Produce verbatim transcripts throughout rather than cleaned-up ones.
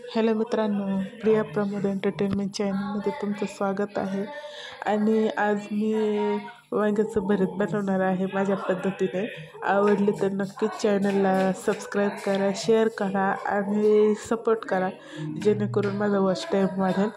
Hello मित्रांनो, Priya Pramod entertainment चॅनलमध्ये तुमचं स्वागत आहे. आणि आज मी वांग्याचं भरीत बनवणार आहे माझ्या पद्धतीने. आवडली तर नक्कीच चॅनलला सबस्क्राईब करा, शेअर करा आणि सपोर्ट करा, जेणेकरून माझा वॉच टाईम वाढेल.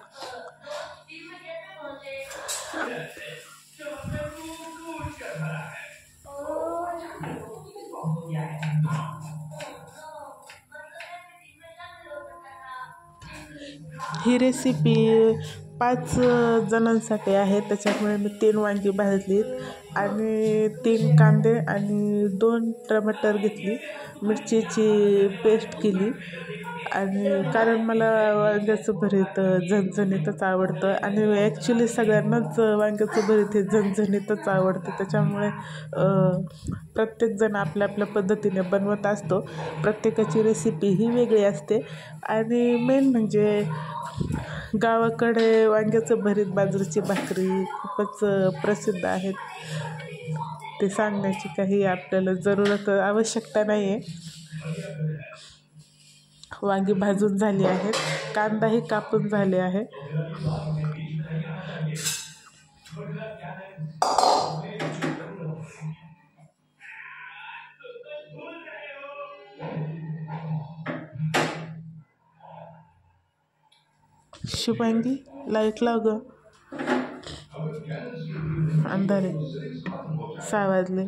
ही रेसिपी पाच जणांसाठी आहे, त्याच्यामुळे मी तीन वांगी भाजलीत आणि तीन कांदे आणि दोन टमाटर घेतली, मिरचीची पेस्ट केली. आणि कारण मला वांग्याचं भरीत झणझणीतच आवडतं आणि ॲक्च्युली सगळ्यांनाच वांग्याचं भरीत हे झणझणीतच आवडतं. त्याच्यामुळे प्रत्येकजण आपल्या आपल्या पद्धतीने बनवत असतो. प्रत्येकाची रेसिपी ही वेगळी असते. आणि मेन म्हणजे गावाकडे वांग्याचं भरीत बाजरीची भाकरी खूपच प्रसिद्ध आहेत. ते सांगण्याची काही आपल्याला जरूरत आवश्यकता नाही आहे. वांगी भाजून झाली आहेत, कांदाही कापून झाले आहे. शुभांगी, लाईट लाव ग, अंधारे, सहा वाजले.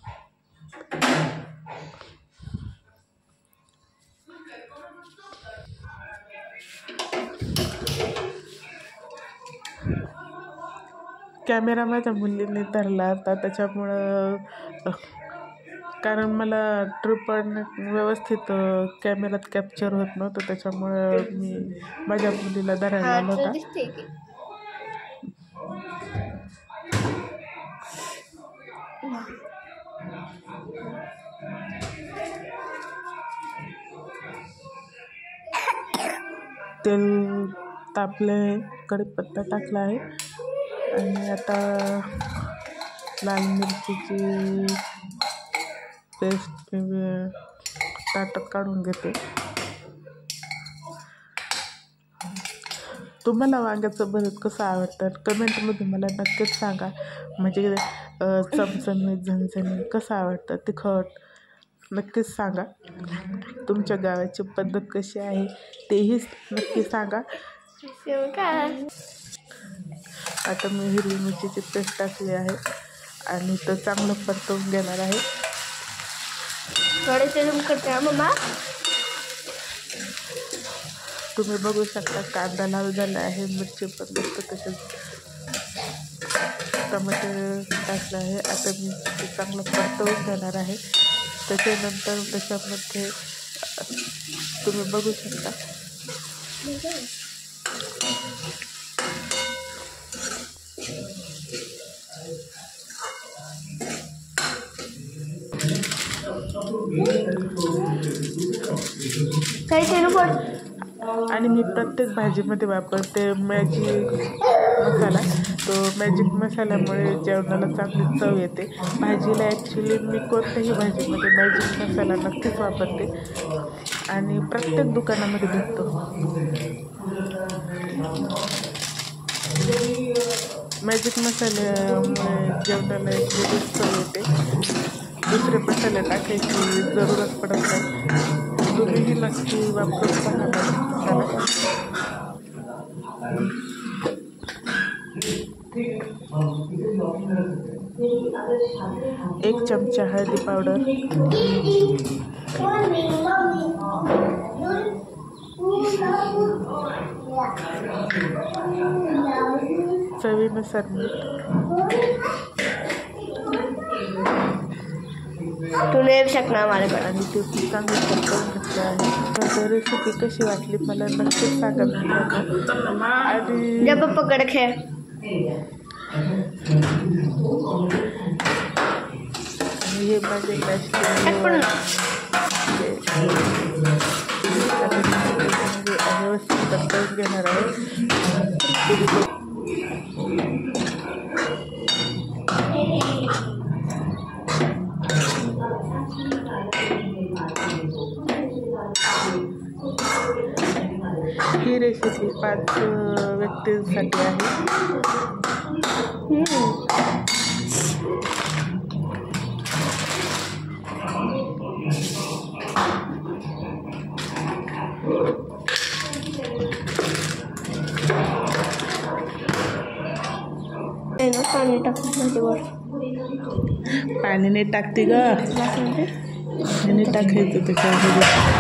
कॅमेरा माझ्या मुलीने धरला होता, त्याच्यामुळं कारण मला ट्रिपड व्यवस्थित कॅमेऱ्यात कॅप्चर होत नव्हतं, त्याच्यामुळं मी माझ्या मुलीला धरायला आला होता. तेल तापले, कढीपत्ता टाकला आहे आणि आता लाल मिरचीची पेस्ट ताटात काढून घेते. तुम्हाला वांग्याचं भरीत कसं आवडतं कमेंटमध्ये मला नक्कीच सांगा. म्हणजे चमचमीत झणझणीत कसं आवडतं, तिखट, नक्कीच सांगा. तुमच्या गावाची पद्धत कशी आहे तेही नक्की सांगा. आता मी हिरवी मिरचीची पेस्ट टाकली आहे आणि तर चांगलं परतवून घेणार आहे. तुम्ही बघू शकता कांदा लाल झाला आहे, मिरची पण मस्त तसेच टमाटर टाकलं आहे. आता मी ते चांगलं परतवून घेणार आहे. त्याच्यानंतर त्याच्यामध्ये तुम्ही बघू शकता आणि मी प्रत्येक भाजीमध्ये वापरते मॅजिक मसाला. तो मॅजिक मसाल्यामुळे जेवणाला चांगली चव येते. भाजीला ॲक्च्युली मी कोणत्याही भाजीमध्ये मॅजिक मसाला नक्कीच वापरते आणि प्रत्येक दुकानामध्ये भेटतो. मॅजिक मसाल्यामुळे जेवणाला एक वेगळीच चव येते. दुसरे मसाले टाकायची जरूरत पडत नाही. तुम्हीही नक्की वापरून पहा मॅजिक एक चमचा हळदी पावडर, चवीनुसार मीठ. तू नाही शकणार माझ्याकडे. आणि ते चांगलं परतवून घेतलं आहे. तर रेसिपी कशी वाटली मला नक्कीच सांगा मित्रांनो. आणि जब पकड खेळ हे माझे मॅश व्यवस्थित परतवून घेणार आहे. ही रेसिपी पाच अ, व्यक्तींसाठी आहे. आहे ना पाणी टाकून भाजीवर पाणीने टाकते ग, पाणीने टाकायचं त्याच्यामध्ये.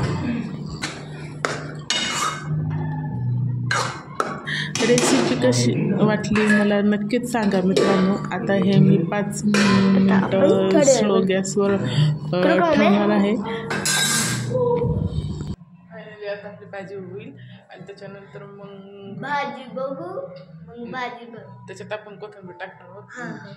रेसिपी कशी वाटली मला नक्कीच सांगा मित्रांनो. आता हे मी पाच मिनिट स्लो गॅसवर अ, ठेवणार आहे. फायनली आता आपली भाजी होईल आणि त्याच्यानंतर मग भाजी बघू मग भाजी बघ त्याच्यात आपण कोथिंबीर टाकणार आहोत.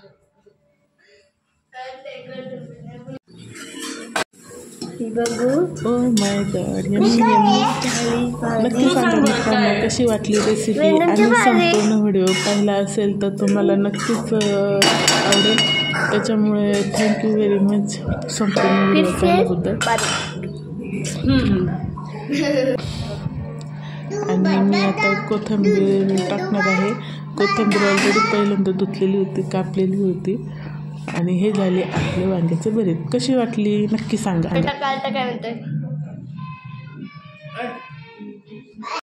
बघू. ओ माय गॉड, नक्की सांगा मित्रांनो कशी वाटली रेसिपी आणि संपूर्ण व्हिडिओ पाहिला असेल तर तुम्हाला नक्कीच आवडेल. त्याच्यामुळे थँक्यू व्हेरी मच संपूर्ण व्हिडिओ पाहिल्याबद्दल. आणि मी आता कोथिंबीर टाकणार आहे. कोथिंबीर ऑलरेडी पहिल्यांदा धुतलेली होती, कापलेली होती. आणि हे झाले आपले वांग्याचे भरीत. कशी वाटली नक्की सांगा. काय म्हणतोय.